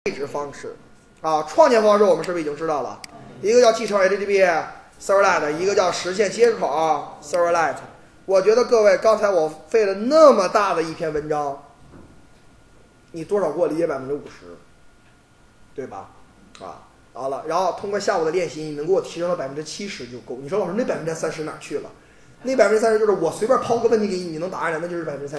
配置方式啊，创建方式我们是不是已经知道了？一个叫继承 HTTP Servlet， 一个叫实现接口 Servlet。我觉得各位刚才我费了那么大的一篇文章，你多少给我理解50%，对吧？啊，好了，然后通过下午的练习，你能给我提升到70%就够。你说老师那30%哪去了？那30%就是我随便抛个问题给你，你能答上来，那就是30%，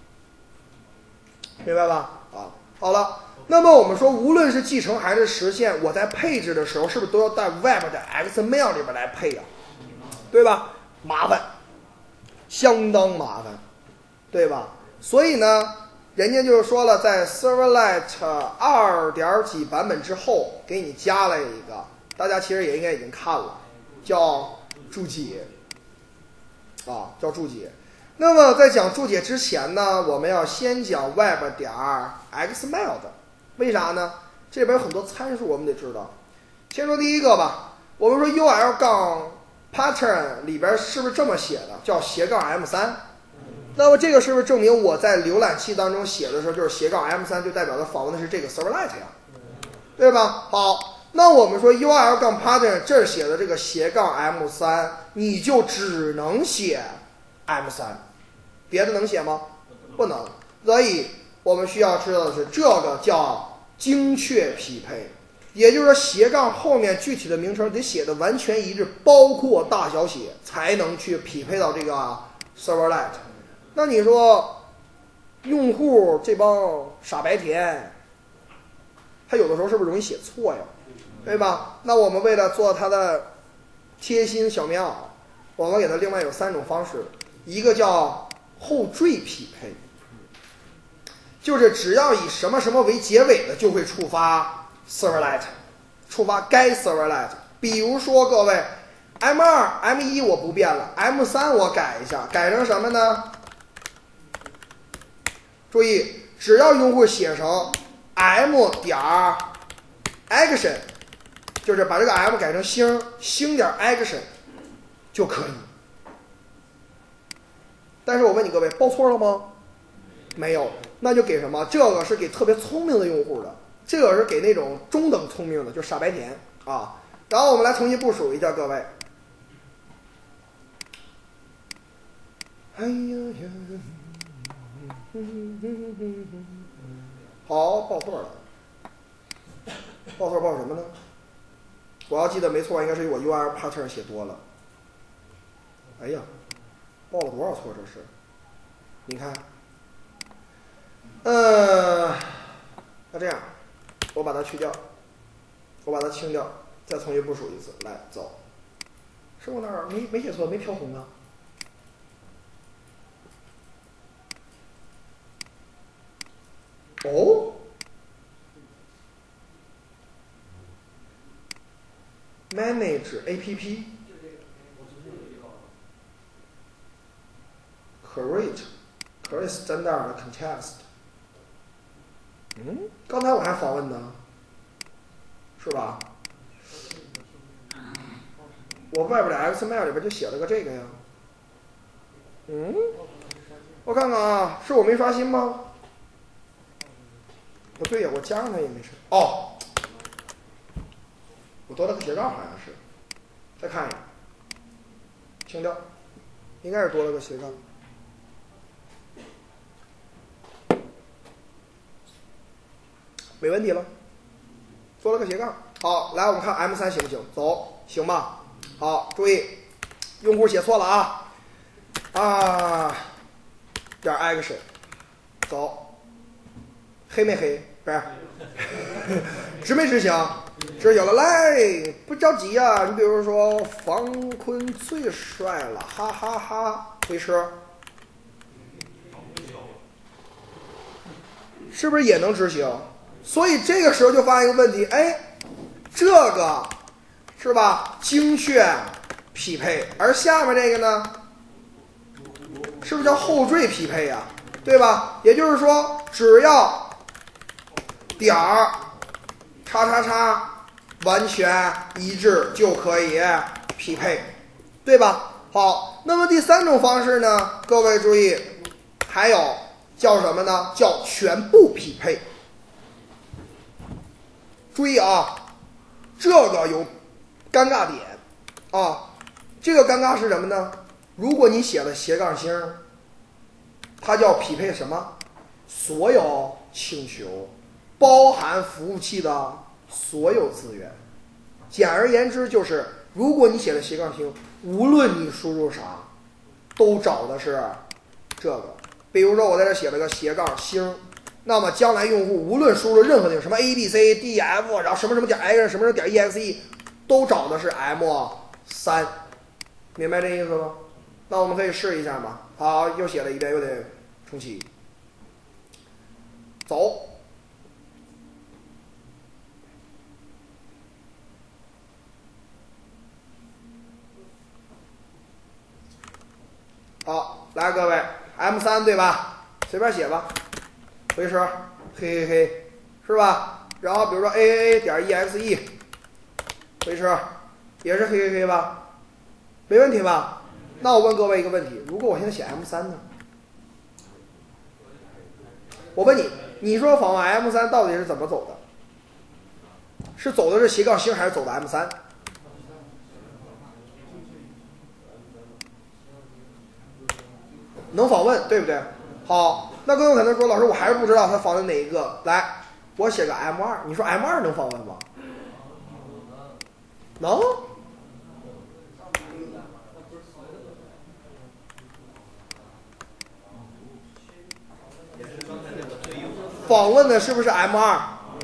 明白吧？啊，好了。那么我们说，无论是继承还是实现，我在配置的时候，是不是都要带 Web 的 XML 里边来配呀？对吧？麻烦，相当麻烦，对吧？所以呢，人家就是说了，在 Servlet 2点几版本之后，给你加了一个，大家其实也应该已经看了，叫注解，啊，叫注解。那么在讲注解之前呢，我们要先讲 Web 点 XML 的。为啥呢？这边有很多参数我们得知道。先说第一个吧，我们说 UL-pattern 里边是不是这么写的，叫-M3？那么这个是不是证明我在浏览器当中写的时候就是-M3，就代表着访问的是这个 Servlet 呀，对吧？好，那我们说 UL-pattern 这儿写的这个-M3，你就只能写 M3， 别的能写吗？不能。所以我们需要知道的是，这个叫精确匹配，也就是说斜杠后面具体的名称得写的完全一致，包括大小写，才能去匹配到这个 Servlet。那你说用户这帮傻白甜，他有的时候是不是容易写错呀？对吧？那我们为了做它的贴心小棉袄，我们给它另外有3种方式，一个叫后缀匹配。就是只要以什么什么为结尾的，就会触发 Servlet， 触发该 Servlet。比如说各位 M2、M1 我不变了， M3 我改一下，改成什么呢？注意，只要用户写成 M 点 action， 就是把这个 M 改成星点 action 就可以。但是我问你各位，报错了吗？没有。那就给什么？这个是给特别聪明的用户的，这个是给那种中等聪明的，就傻白甜啊。然后我们来重新部署一下各位。哎呀呀，好，报错了，报错报什么呢？我要记得没错，应该是我 UL-pattern 写多了。哎呀，报了多少错这是？你看。那这样，我把它去掉，我把它清掉，再重新部署一次。来，走。是我哪儿没写错，没飘红啊？哦 ，Manage APP Create Standard Context。刚才我还访问呢，是吧？我外边的 XML 里边就写了个这个呀。我看看啊，是我没刷新吗？不对呀，我加上它也没事。哦，我多了个斜杠，好像是。再看一眼，清掉，应该是多了个斜杠。没问题了，做了个斜杠。好，来我们看 M3 行不行？走，行吧？好，注意，用户写错了啊！点 action， 走，黑没黑？不是，执没执行？执行了，来，不着急啊。你比如说，房坤最帅了，哈哈哈！回车，是不是也能执行？所以这个时候就发现一个问题，哎，这个是吧？精确匹配，而下面这个呢，是不是叫后缀匹配呀？对吧？也就是说，只要点儿叉叉叉完全一致就可以匹配，对吧？好，那么第3种方式呢，各位注意，还有叫什么呢？叫全部匹配。 注意啊，这个有尴尬点啊，这个尴尬是什么呢？如果你写了斜杠星，它叫匹配什么？所有请求，包含服务器的所有资源。简而言之，就是如果你写了斜杠星，无论你输入啥，都找的是这个。比如说我在这写了个斜杠星，那么将来用户无论输入任何内容，什么 abc、df， 然后什么什么点 x， 什么什么点 exe， 都找的是 M3， 明白这意思吗？那我们可以试一下嘛。好，又写了一遍，又得重启。走。好，来各位 ，M3 对吧？随便写吧，回车，嘿嘿嘿，是吧？然后比如说 AAA 点 EXE， 回车，也是嘿嘿嘿吧？没问题吧？那我问各位一个问题：如果我现在写 M3 呢？我问你，你说访问 M3 到底是怎么走的？是走的是斜杠星还是走的 M3？能访问，对不对？好，那各位可能说，老师我还是不知道他访问哪一个。来，我写个 M2， 你说 M2 能访问吗？能。访问的是不是 M2？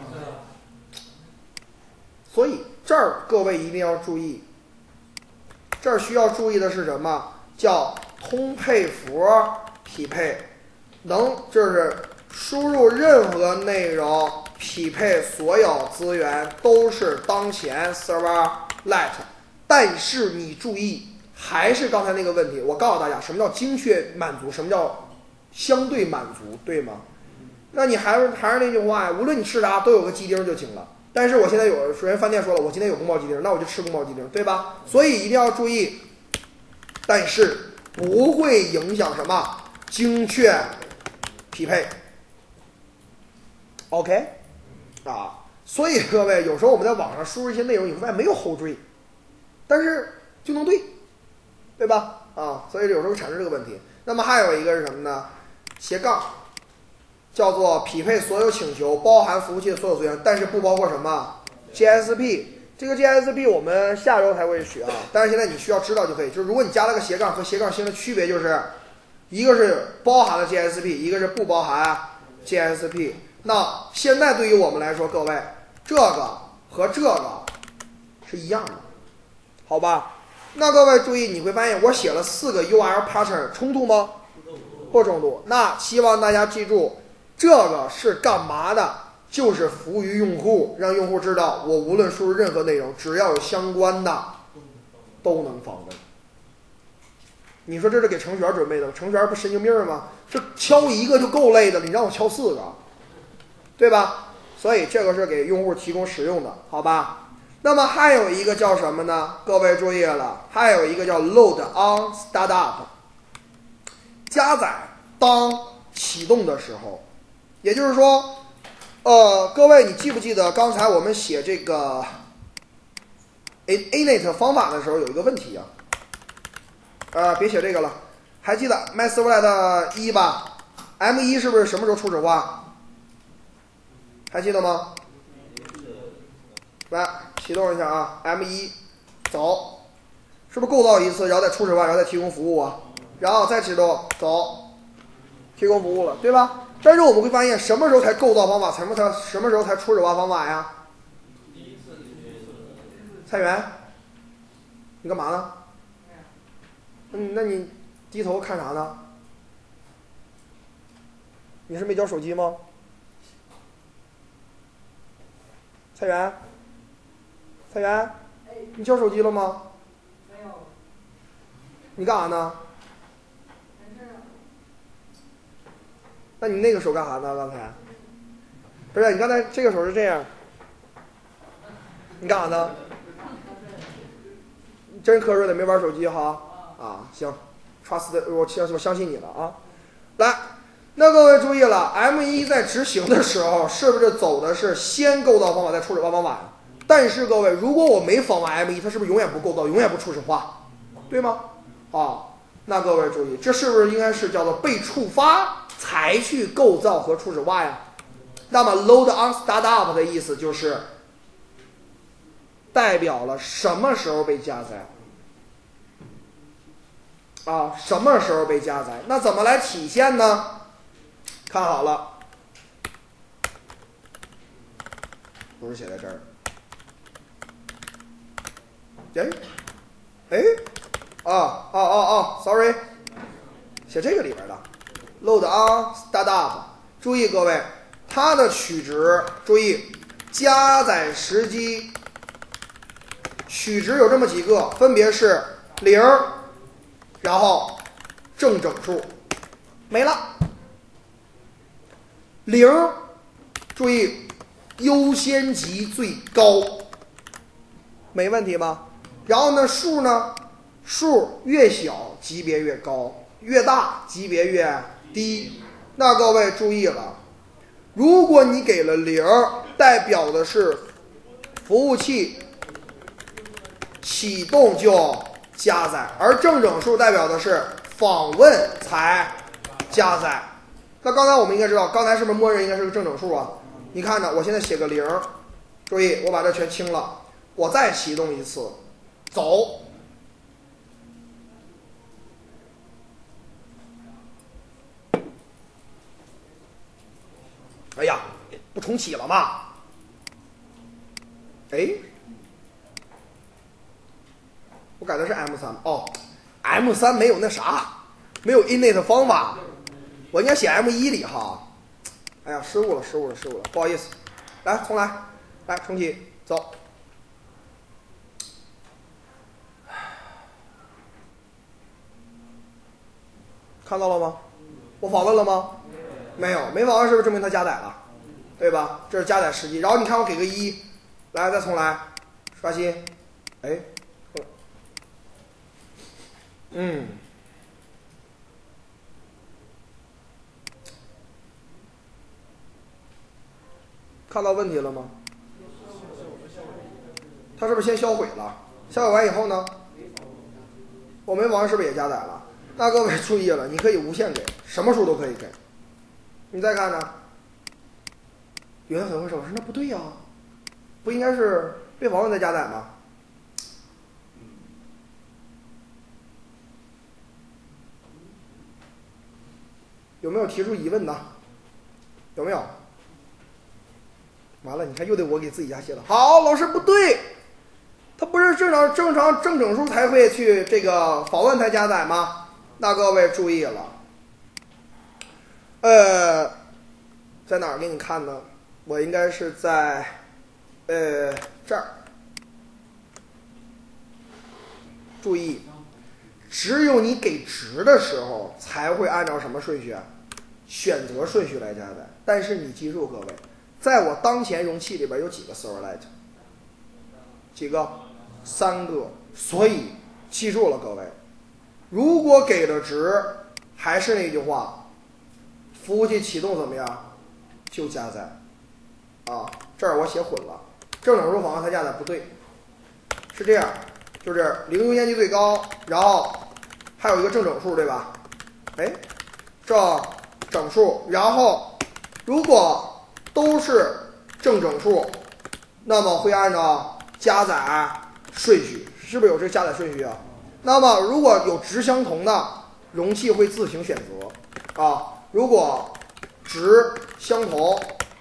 所以这儿各位一定要注意，这儿需要注意的是什么？叫通配符匹配，就是输入任何内容匹配所有资源都是当前 servlet， 但是你注意，还是刚才那个问题，我告诉大家什么叫精确满足，什么叫相对满足，对吗？那你还是那句话呀，无论你吃啥都有个鸡丁就行了。但是我现在有人饭店说了，我今天有宫保鸡丁，那我就吃宫保鸡丁，对吧？所以一定要注意，但是不会影响什么精确匹配。OK， 啊，所以各位有时候我们在网上输入一些内容，你会发现没有后缀，但是就能对，对吧？啊，所以有时候产生这个问题。那么还有一个是什么呢？斜杠。叫做匹配所有请求，包含服务器的所有资源，但是不包括什么 GSP。这个 GSP 我们下周才会学啊，但是现在你需要知道就可以。就是如果你加了个斜杠和斜杠星的区别，就是一个是包含了 GSP， 一个是不包含 GSP。那现在对于我们来说，各位这个和这个是一样的，好吧？那各位注意，你会发现我写了4个 URL pattern， 冲突吗？不冲突。那希望大家记住。这个是干嘛的？就是服务于用户，让用户知道我无论输入任何内容，只要有相关的都能访问。你说这是给程序员准备的，程序员不神经病吗？这敲一个就够累的了，你让我敲4个，对吧？所以这个是给用户提供使用的，好吧？那么还有一个叫什么呢？各位注意了，还有一个叫 load on startup， 加载当启动的时候。也就是说，各位你记不记得刚才我们写这个 init 方法的时候有一个问题啊？别写这个了，还记得 myServlet 1吧 ？M1 是不是什么时候初始化？还记得吗？来启动一下啊 ，M1 走，是不是构造一次，然后再初始化，然后再提供服务啊？然后再启动走，提供服务了，对吧？但是我们会发现，什么时候才构造方法？什么时候才初始化方法呀？菜园，你干嘛呢？那你低头看啥呢？你是没交手机吗？菜园，你交手机了吗？没有。你干啥呢？那你那个手干啥呢？刚才不是你刚才这个手是这样，你干啥呢？真瞌睡的，没玩手机哈啊，行 ，trust 我相信你了啊。来， 那各位注意了 ，M1 在执行的时候是不是走的是先构造方法再初始化方法？但是各位，如果我没访问 M1，它是不是永远不构造，永远不初始化，对吗？啊，那各位注意，这是不是应该是叫做被触发才去构造和初始化呀？那么 load on startup 的意思就是代表了什么时候被加载啊？什么时候被加载？那怎么来体现呢？看好了，不是写在这儿。sorry， 写这个里边的 load on startup。注意各位，它的取值，注意加载时机取值有这么几个，分别是0，然后正整数，没了。0，注意优先级最高，没问题吧？然后呢，数呢，数越小级别越高，越大级别越低。那各位注意了，如果你给了0，代表的是服务器启动就加载，而正整数代表的是访问才加载。那刚才我们应该知道，刚才是不是默认应该是个正整数啊？你看着，我现在写个0，注意我把这全清了，我再启动一次，走。哎呀，不重启了吗？哎，我改的是 M3 哦 ，M3 没有那啥，没有 init 方法，我应该写 M1 里哈。哎呀，失误了，不好意思，来重来，来重启，走。看到了吗？我访问了吗？没有，没访问是不是证明它加载了？对吧？这是加载时机。然后你看我给个1，来再重来，刷新，哎，看到问题了吗？它是不是先销毁了？销毁完以后呢？我没访问是不是也加载了？那各位注意了，你可以无限给，什么数都可以给。你再看呢？有人很会说，那不对呀，不应该是被访问再加载吗？有没有提出疑问的？有没有？完了，你看又得我给自己加写了。好，老师不对，它不是正常正整数才会去这个访问才加载吗？那各位注意了，在哪儿给你看呢？我应该是在这儿。注意，只有你给值的时候才会按照什么顺序啊？选择顺序来加载。但是你记住各位，在我当前容器里边有几个 Silverlight？ 几个？3个。所以记住了各位，如果给了值，还是那句话，服务器启动怎么样？就加载。啊，这儿我写混了，正整数访问才加载不对，是这样，就是0优先级最高，然后还有一个正整数，对吧？哎，正整数，然后如果都是正整数，那么会按照加载顺序，是不是有这个加载顺序啊？那么如果有值相同的，容器会自行选择啊。如果值相同，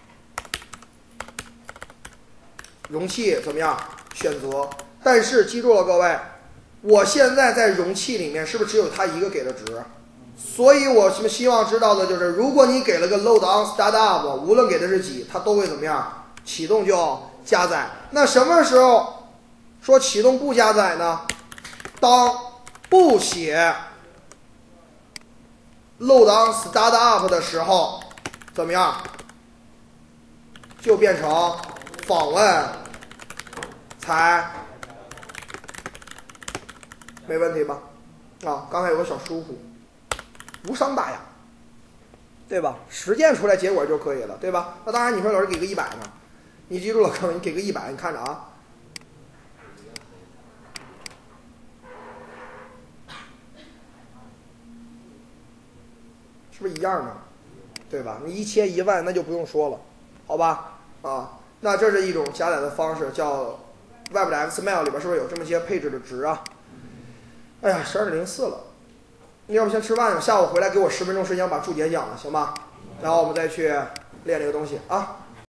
容器怎么样选择？但是记住了各位，我现在在容器里面是不是只有它一个给的值？所以我希望知道的就是，如果你给了个 load on startup， 无论给的是几，它都会怎么样？启动就加载。那什么时候说启动不加载呢？当不写 load on startup 的时候，怎么样？就变成访问才没问题吧？啊，刚才有个小疏忽，无伤大雅。 对吧？实践出来结果就可以了，对吧？那当然，你说老师给个100呢？你记住了，可能你给个100，你看着啊，是不是一样呢？对吧？你1切1万，那就不用说了，好吧？啊，那这是一种加载的方式，叫 Web 的 XML 里边是不是有这么些配置的值啊？哎呀，12:04了，要不先吃饭去，下午回来给我10分钟时间把注解讲了，行吧？然后我们再去练这个东西啊。